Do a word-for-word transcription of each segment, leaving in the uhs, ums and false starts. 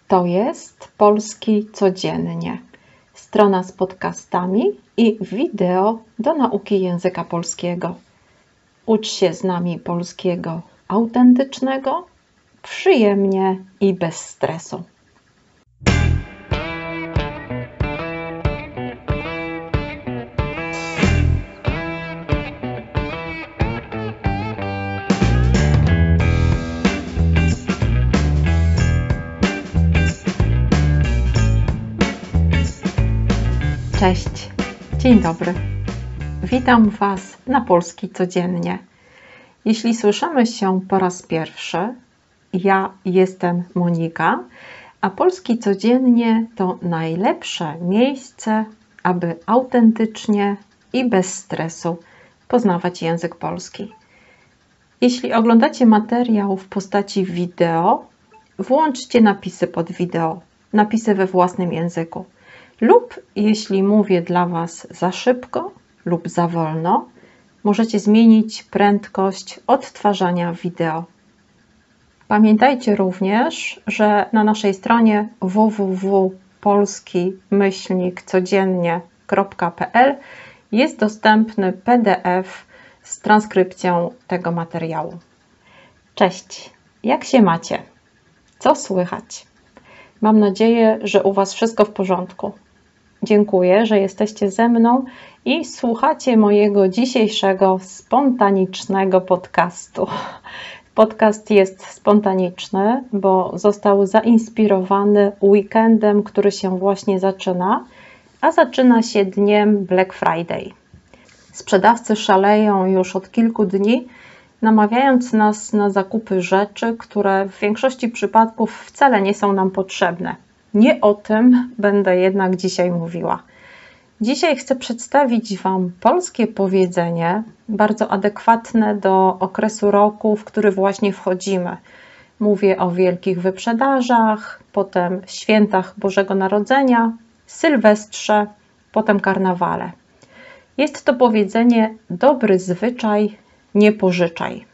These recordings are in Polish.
To jest Polski Codziennie. Strona z podcastami i wideo do nauki języka polskiego. Ucz się z nami polskiego autentycznego, przyjemnie i bez stresu. Cześć, dzień dobry. Witam Was na Polski Codziennie. Jeśli słyszymy się po raz pierwszy, ja jestem Monika, a Polski Codziennie to najlepsze miejsce, aby autentycznie i bez stresu poznawać język polski. Jeśli oglądacie materiał w postaci wideo, włączcie napisy pod wideo, napisy we własnym języku. Lub jeśli mówię dla Was za szybko lub za wolno, możecie zmienić prędkość odtwarzania wideo. Pamiętajcie również, że na naszej stronie w w w kropka polski myślnik codziennie kropka p l jest dostępny P D F z transkrypcją tego materiału. Cześć, jak się macie? Co słychać? Mam nadzieję, że u Was wszystko w porządku. Dziękuję, że jesteście ze mną i słuchacie mojego dzisiejszego spontanicznego podcastu. Podcast jest spontaniczny, bo został zainspirowany weekendem, który się właśnie zaczyna, a zaczyna się dniem Black Friday. Sprzedawcy szaleją już od kilku dni, namawiając nas na zakupy rzeczy, które w większości przypadków wcale nie są nam potrzebne. Nie o tym będę jednak dzisiaj mówiła. Dzisiaj chcę przedstawić Wam polskie powiedzenie, bardzo adekwatne do okresu roku, w który właśnie wchodzimy. Mówię o wielkich wyprzedażach, potem świętach Bożego Narodzenia, Sylwestrze, potem karnawale. Jest to powiedzenie: dobry zwyczaj, nie pożyczaj.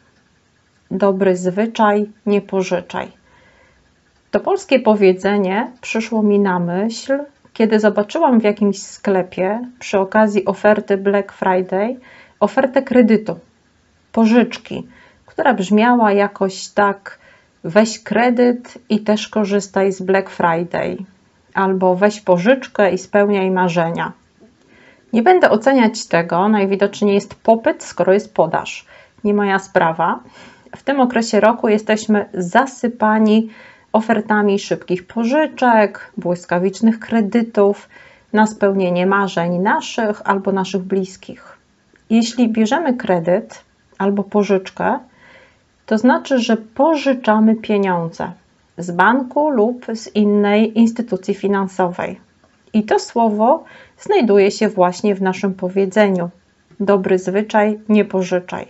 Dobry zwyczaj, nie pożyczaj. To polskie powiedzenie przyszło mi na myśl, kiedy zobaczyłam w jakimś sklepie przy okazji oferty Black Friday ofertę kredytu, pożyczki, która brzmiała jakoś tak: weź kredyt i też korzystaj z Black Friday, albo weź pożyczkę i spełniaj marzenia. Nie będę oceniać tego, najwidoczniej jest popyt, skoro jest podaż. Nie moja sprawa. W tym okresie roku jesteśmy zasypani ofertami szybkich pożyczek, błyskawicznych kredytów na spełnienie marzeń naszych albo naszych bliskich. Jeśli bierzemy kredyt albo pożyczkę, to znaczy, że pożyczamy pieniądze z banku lub z innej instytucji finansowej. I to słowo znajduje się właśnie w naszym powiedzeniu: dobry zwyczaj, nie pożyczaj.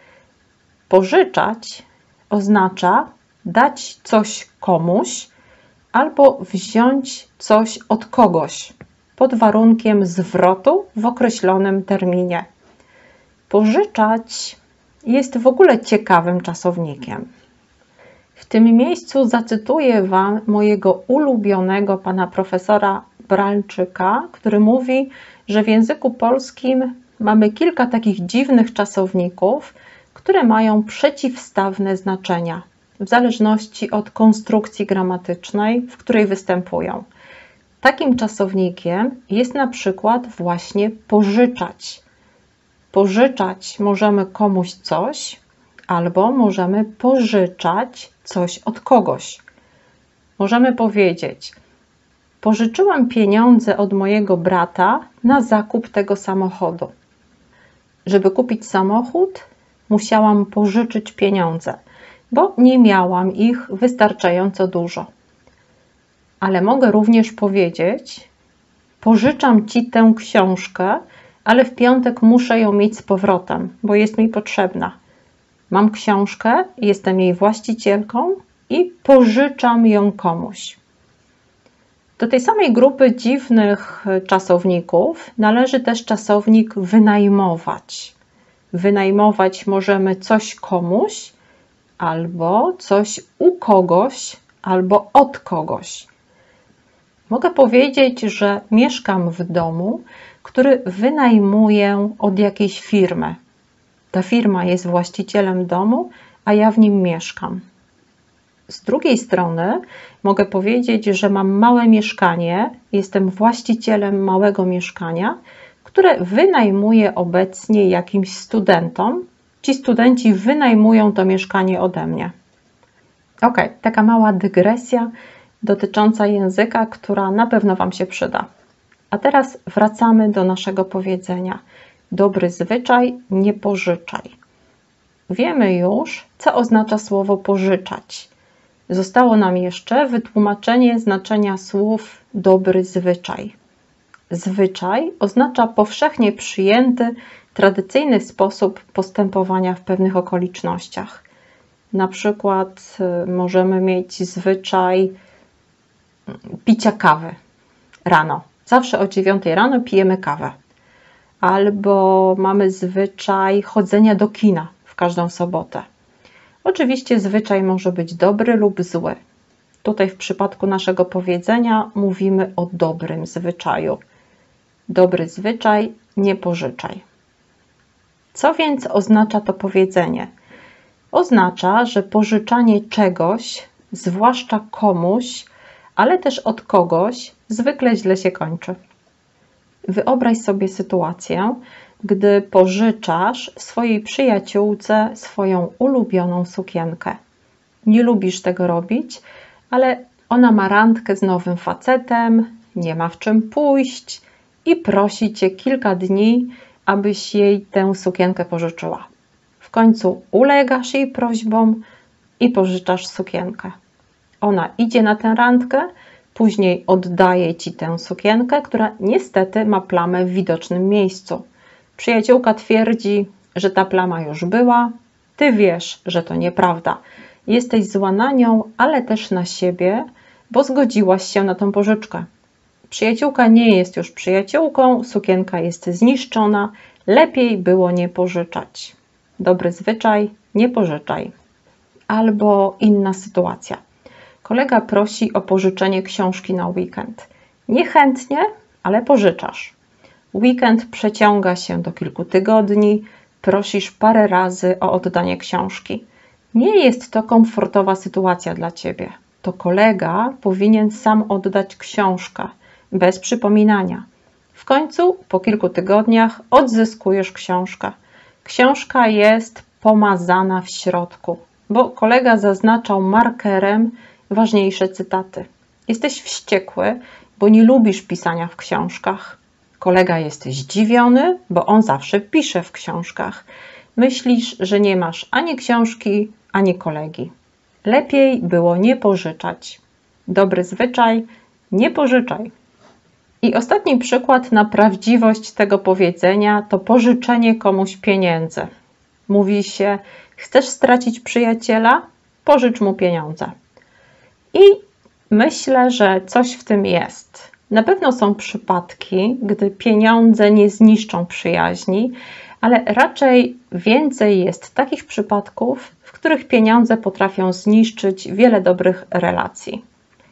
Pożyczać oznacza dać coś komuś albo wziąć coś od kogoś pod warunkiem zwrotu w określonym terminie. Pożyczać jest w ogóle ciekawym czasownikiem. W tym miejscu zacytuję Wam mojego ulubionego pana profesora Bralczyka, który mówi, że w języku polskim mamy kilka takich dziwnych czasowników, które mają przeciwstawne znaczenia w zależności od konstrukcji gramatycznej, w której występują. Takim czasownikiem jest na przykład właśnie pożyczać. Pożyczać możemy komuś coś, albo możemy pożyczać coś od kogoś. Możemy powiedzieć: pożyczyłam pieniądze od mojego brata na zakup tego samochodu. Żeby kupić samochód, musiałam pożyczyć pieniądze, bo nie miałam ich wystarczająco dużo. Ale mogę również powiedzieć: pożyczam Ci tę książkę, ale w piątek muszę ją mieć z powrotem, bo jest mi potrzebna. Mam książkę, jestem jej właścicielką i pożyczam ją komuś. Do tej samej grupy dziwnych czasowników należy też czasownik wynajmować. Wynajmować możemy coś komuś, albo coś u kogoś, albo od kogoś. Mogę powiedzieć, że mieszkam w domu, który wynajmuję od jakiejś firmy. Ta firma jest właścicielem domu, a ja w nim mieszkam. Z drugiej strony mogę powiedzieć, że mam małe mieszkanie, jestem właścicielem małego mieszkania, które wynajmuję obecnie jakimś studentom. Ci studenci wynajmują to mieszkanie ode mnie. Ok, taka mała dygresja dotycząca języka, która na pewno Wam się przyda. A teraz wracamy do naszego powiedzenia. Dobry zwyczaj, nie pożyczaj. Wiemy już, co oznacza słowo pożyczać. Zostało nam jeszcze wytłumaczenie znaczenia słów dobry zwyczaj. Zwyczaj oznacza powszechnie przyjęty, tradycyjny sposób postępowania w pewnych okolicznościach. Na przykład możemy mieć zwyczaj picia kawy rano. Zawsze o dziewiątej rano pijemy kawę. Albo mamy zwyczaj chodzenia do kina w każdą sobotę. Oczywiście zwyczaj może być dobry lub zły. Tutaj w przypadku naszego powiedzenia mówimy o dobrym zwyczaju. Dobry zwyczaj, nie pożyczaj. Co więc oznacza to powiedzenie? Oznacza, że pożyczanie czegoś, zwłaszcza komuś, ale też od kogoś, zwykle źle się kończy. Wyobraź sobie sytuację, gdy pożyczasz swojej przyjaciółce swoją ulubioną sukienkę. Nie lubisz tego robić, ale ona ma randkę z nowym facetem, nie ma w czym pójść i prosi Cię kilka dni, abyś jej tę sukienkę pożyczyła. W końcu ulegasz jej prośbom i pożyczasz sukienkę. Ona idzie na tę randkę, później oddaje Ci tę sukienkę, która niestety ma plamę w widocznym miejscu. Przyjaciółka twierdzi, że ta plama już była, Ty wiesz, że to nieprawda. Jesteś zła na nią, ale też na siebie, bo zgodziłaś się na tę pożyczkę. Przyjaciółka nie jest już przyjaciółką, sukienka jest zniszczona, lepiej było nie pożyczać. Dobry zwyczaj, nie pożyczaj. Albo inna sytuacja. Kolega prosi o pożyczenie książki na weekend. Niechętnie, ale pożyczasz. Weekend przeciąga się do kilku tygodni, prosisz parę razy o oddanie książki. Nie jest to komfortowa sytuacja dla Ciebie. To kolega powinien sam oddać książkę, bez przypominania. W końcu, po kilku tygodniach, odzyskujesz książkę. Książka jest pomazana w środku, bo kolega zaznaczał markerem ważniejsze cytaty. Jesteś wściekły, bo nie lubisz pisania w książkach. Kolega jest zdziwiony, bo on zawsze pisze w książkach. Myślisz, że nie masz ani książki, ani kolegi. Lepiej było nie pożyczać. Dobry zwyczaj, nie pożyczaj. I ostatni przykład na prawdziwość tego powiedzenia to pożyczenie komuś pieniędzy. Mówi się, chcesz stracić przyjaciela? Pożycz mu pieniądze. I myślę, że coś w tym jest. Na pewno są przypadki, gdy pieniądze nie zniszczą przyjaźni, ale raczej więcej jest takich przypadków, w których pieniądze potrafią zniszczyć wiele dobrych relacji.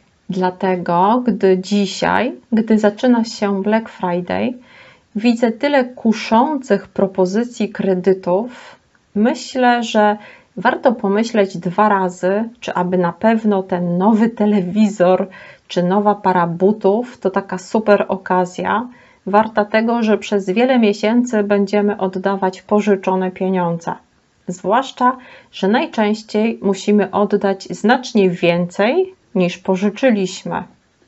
Dlatego, gdy dzisiaj, gdy zaczyna się Black Friday, widzę tyle kuszących propozycji kredytów, myślę, że warto pomyśleć dwa razy, czy aby na pewno ten nowy telewizor, czy nowa para butów to taka super okazja, warta tego, że przez wiele miesięcy będziemy oddawać pożyczone pieniądze. Zwłaszcza, że najczęściej musimy oddać znacznie więcej niż pożyczyliśmy.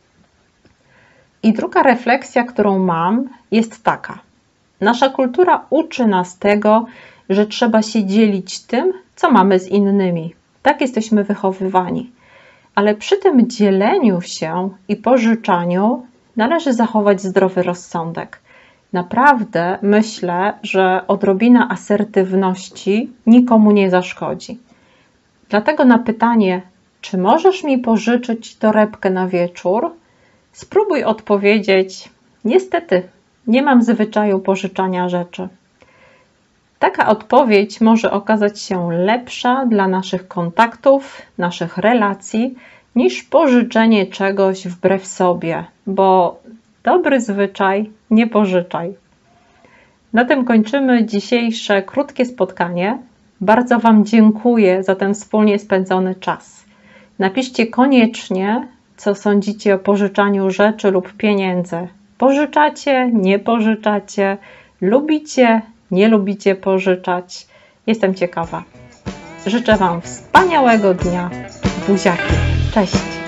I druga refleksja, którą mam, jest taka. Nasza kultura uczy nas tego, że trzeba się dzielić tym, co mamy z innymi. Tak jesteśmy wychowywani. Ale przy tym dzieleniu się i pożyczaniu należy zachować zdrowy rozsądek. Naprawdę myślę, że odrobina asertywności nikomu nie zaszkodzi. Dlatego na pytanie, czy możesz mi pożyczyć torebkę na wieczór? Spróbuj odpowiedzieć, niestety, nie mam zwyczaju pożyczania rzeczy. Taka odpowiedź może okazać się lepsza dla naszych kontaktów, naszych relacji niż pożyczenie czegoś wbrew sobie, bo dobry zwyczaj nie pożyczaj. Na tym kończymy dzisiejsze krótkie spotkanie. Bardzo Wam dziękuję za ten wspólnie spędzony czas. Napiszcie koniecznie, co sądzicie o pożyczaniu rzeczy lub pieniędzy. Pożyczacie, nie pożyczacie, lubicie, nie lubicie pożyczać. Jestem ciekawa. Życzę Wam wspaniałego dnia. Buziaki. Cześć.